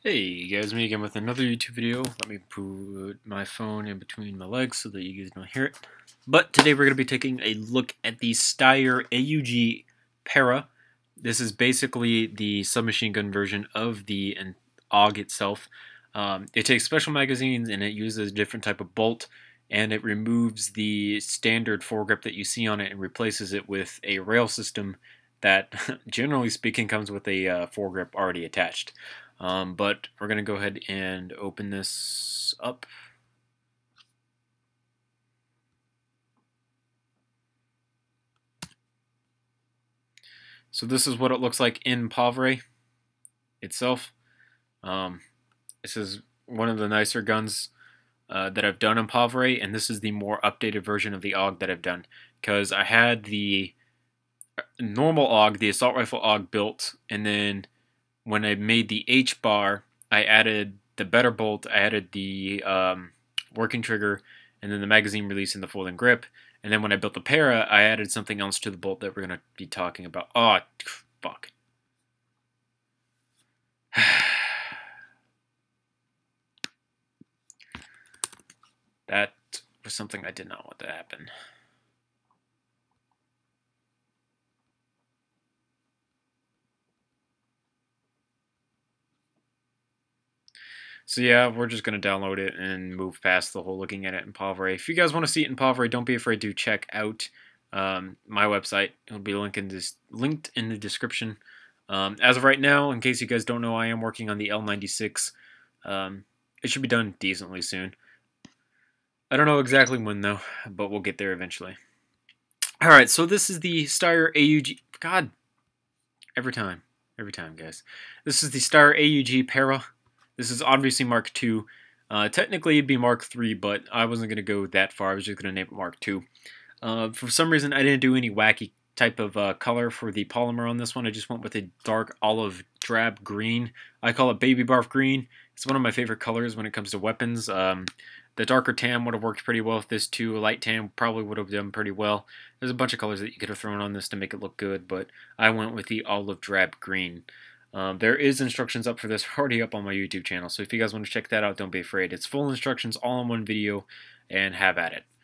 Hey guys, me again with another YouTube video. Let me put my phone in between my legs so that you guys don't hear it. But today we're going to be taking a look at the Steyr AUG Para. This is basically the submachine gun version of the AUG itself. It takes special magazines and it uses a different type of bolt, and it removes the standard foregrip that you see on it and replaces it with a rail system that, generally speaking, comes with a foregrip already attached. But we're going to go ahead and open this up. So this is what it looks like in Pavre itself. This is one of the nicer guns that I've done in Pavre, and this is the more updated version of the AUG that I've done. Because I had the normal AUG, the assault rifle AUG built, and then when I made the H-bar, I added the better bolt, I added the working trigger, and then the magazine release and the folding grip. And then when I built the Para, I added something else to the bolt that we're going to be talking about. Oh, fuck. That was something I did not want to happen. So yeah, we're just going to download it and move past the whole looking at it in Pavre. If you guys want to see it in Pavre, don't be afraid to check out my website. It'll be linked in the description. As of right now, in case you guys don't know, I am working on the L96. It should be done decently soon. I don't know exactly when though, but we'll get there eventually. Alright, so this is the Steyr AUG... God, every time, guys. This is the Steyr AUG Para. This is obviously Mark II. Technically, it'd be Mark III, but I wasn't going to go that far. I was just going to name it Mark II. For some reason, I didn't do any wacky type of color for the polymer on this one. I just went with a dark olive drab green. I call it baby barf green. It's one of my favorite colors when it comes to weapons. The darker tan would have worked pretty well with this too. A light tan probably would have done pretty well. There's a bunch of colors that you could have thrown on this to make it look good, but I went with the olive drab green. There is instructions up for this already up on my YouTube channel, so if you guys want to check that out, don't be afraid. It's full instructions all in one video, and have at it.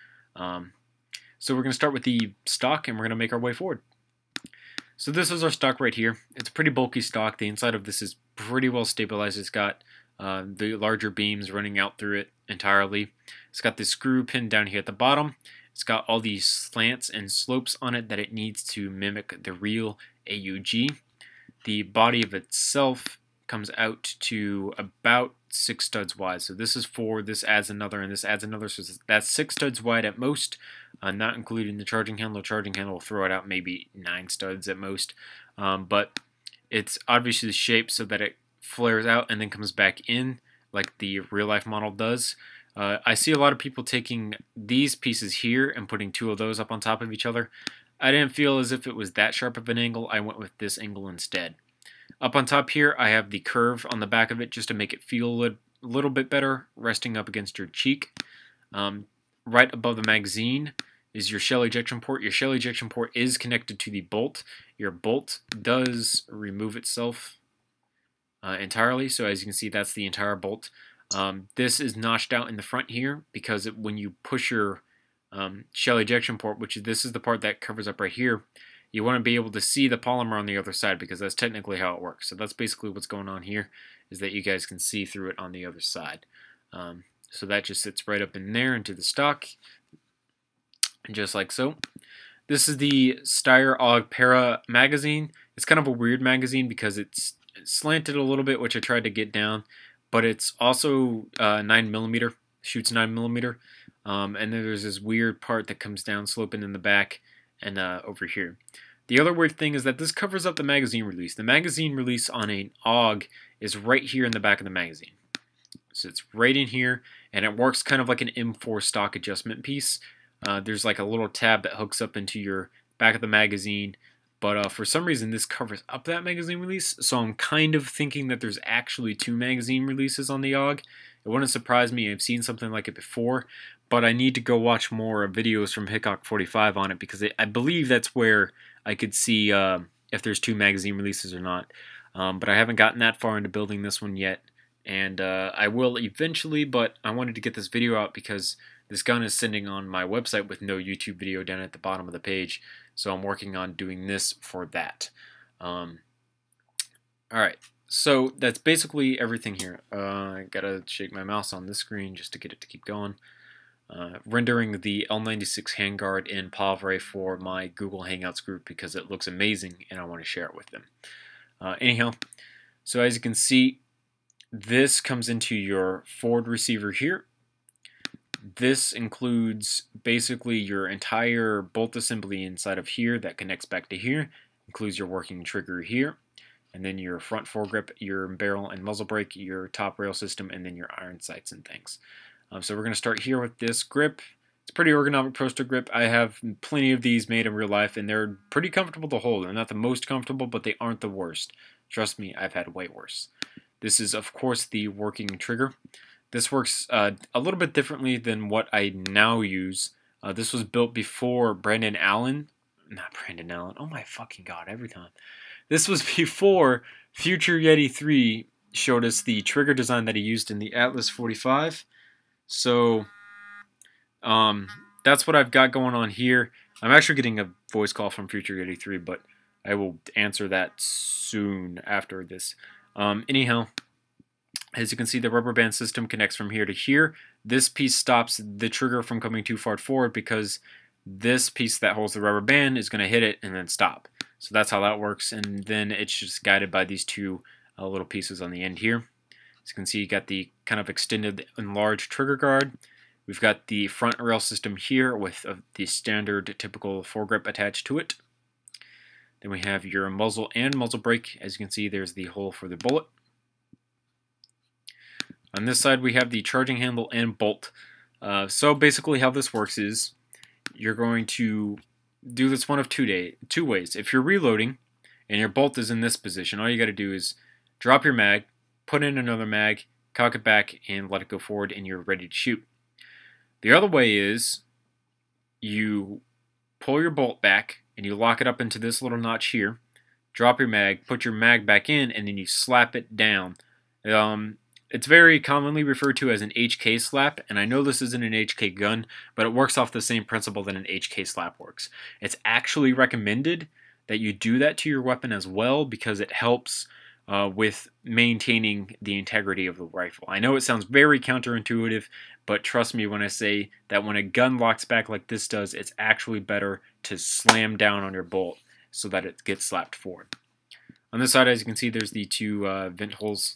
So we're going to start with the stock, and we're going to make our way forward. So this is our stock right here. It's a pretty bulky stock. The inside of this is pretty well stabilized. It's got the larger beams running out through it entirely. It's got this screw pin down here at the bottom. It's got all these slants and slopes on it that it needs to mimic the real AUG. The body of itself comes out to about 6 studs wide. So this is 4, this adds another, and this adds another. So that's 6 studs wide at most, not including the charging handle. Charging handle will throw it out maybe 9 studs at most. But it's obviously shaped so that it flares out and then comes back in like the real life model does. I see a lot of people taking these pieces here and putting 2 of those up on top of each other. I didn't feel as if it was that sharp of an angle. I went with this angle instead. Up on top here, I have the curve on the back of it just to make it feel a little bit better, resting up against your cheek. Right above the magazine is your shell ejection port. Your shell ejection port is connected to the bolt. Your bolt does remove itself entirely, so as you can see, that's the entire bolt. This is notched out in the front here because when you push your shell ejection port, this is the part that covers up right here, you want to be able to see the polymer on the other side because that's technically how it works. So that's basically what's going on here, is that you guys can see through it on the other side. So that just sits right up in there into the stock, just like so. This is the Steyr AUG Para magazine. It's kind of a weird magazine because it's slanted a little bit, which I tried to get down, but it's also 9mm, shoots 9mm. And then there's this weird part that comes down sloping in the back and over here. The other weird thing is that this covers up the magazine release. The magazine release on an AUG is right here in the back of the magazine. So it's right in here, and it works kind of like an M4 stock adjustment piece. There's like a little tab that hooks up into your back of the magazine, but for some reason this covers up that magazine release, so I'm kind of thinking that there's actually 2 magazine releases on the AUG. It wouldn't surprise me. I've seen something like it before, but I need to go watch more videos from Hickok 45 on it because I believe that's where I could see if there's 2 magazine releases or not. But I haven't gotten that far into building this one yet, and I will eventually, but I wanted to get this video out because this gun is sitting on my website with no YouTube video down at the bottom of the page, so I'm working on doing this for that. Alright, so that's basically everything here. I gotta shake my mouse on this screen just to get it to keep going. Rendering the L96 handguard in Pavre for my Google Hangouts group because it looks amazing and I want to share it with them. Anyhow, so as you can see, this comes into your forward receiver here. This includes basically your entire bolt assembly inside of here that connects back to here. Includes your working trigger here, and then your front foregrip, your barrel and muzzle brake, your top rail system, and then your iron sights and things. So we're going to start here with this grip. It's a pretty ergonomic Pro-Star grip. I have plenty of these made in real life, and they're pretty comfortable to hold. They're not the most comfortable, but they aren't the worst. Trust me, I've had way worse. This is, of course, the working trigger. This works a little bit differently than what I now use. This was built before Brandon Allen. Not Brandon Allen. Oh my fucking god, every time. This was before Future Yeti 3 showed us the trigger design that he used in the Atlas 45. So, that's what I've got going on here. I'm actually getting a voice call from Future Yeti 3, but I will answer that soon after this. Anyhow, as you can see, the rubber band system connects from here to here. This piece stops the trigger from coming too far forward because this piece that holds the rubber band is going to hit it and then stop. So that's how that works, and then it's just guided by these two little pieces on the end here. As you can see, you got the kind of extended enlarged trigger guard. We've got the front rail system here with the standard typical foregrip attached to it. Then we have your muzzle and muzzle brake. As you can see, there's the hole for the bullet. On this side, we have the charging handle and bolt. So basically how this works is you're going to do this one of two ways. If you're reloading and your bolt is in this position, all you got to do is drop your mag, put in another mag, cock it back, and let it go forward, and you're ready to shoot. The other way is you pull your bolt back and you lock it up into this little notch here, drop your mag, put your mag back in, and then you slap it down. It's very commonly referred to as an HK slap, and I know this isn't an HK gun, but it works off the same principle that an HK slap works. It's actually recommended that you do that to your weapon as well because it helps with maintaining the integrity of the rifle. I know it sounds very counterintuitive, but trust me when I say that when a gun locks back like this does, it's actually better to slam down on your bolt so that it gets slapped forward. On this side, as you can see, there's the two vent holes.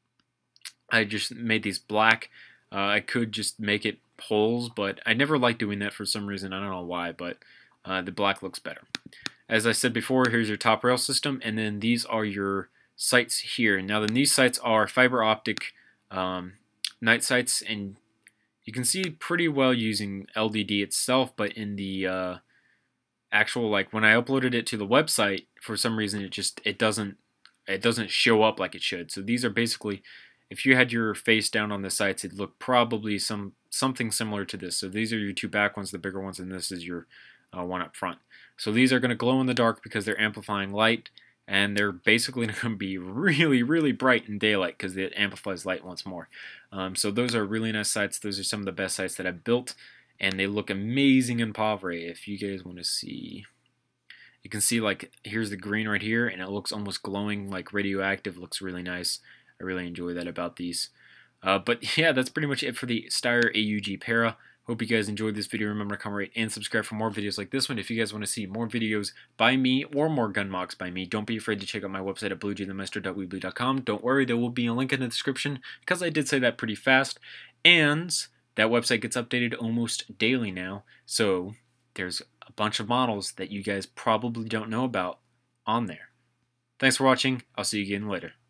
I just made these black. I could just make it holes, but I never like doing that for some reason. I don't know why, but the black looks better. As I said before, here's your top rail system, and then these are your sights here. Now then, these sights are fiber optic night sights, and you can see pretty well using LDD itself, but in the actual, like when I uploaded it to the website, for some reason it doesn't show up like it should. So these are basically, if you had your face down on the sights, it'd look probably something similar to this. So these are your two back ones, the bigger ones, and this is your one up front. So these are going to glow in the dark because they're amplifying light, and they're basically going to be really, really bright in daylight because it amplifies light once more. So those are really nice sights. Those are some of the best sights that I've built, and they look amazing in Pavre. If you guys want to see, you can see like here's the green right here, and it looks almost glowing like radioactive. Looks really nice. I really enjoy that about these. But yeah, that's pretty much it for the Steyr AUG Para. Hope you guys enjoyed this video. Remember to comment, rate, and subscribe for more videos like this one. If you guys want to see more videos by me or more gun mocks by me, don't be afraid to check out my website at bluejthemeister.weebly.com. Don't worry, there will be a link in the description because I did say that pretty fast. And that website gets updated almost daily now. So there's a bunch of models that you guys probably don't know about on there. Thanks for watching. I'll see you again later.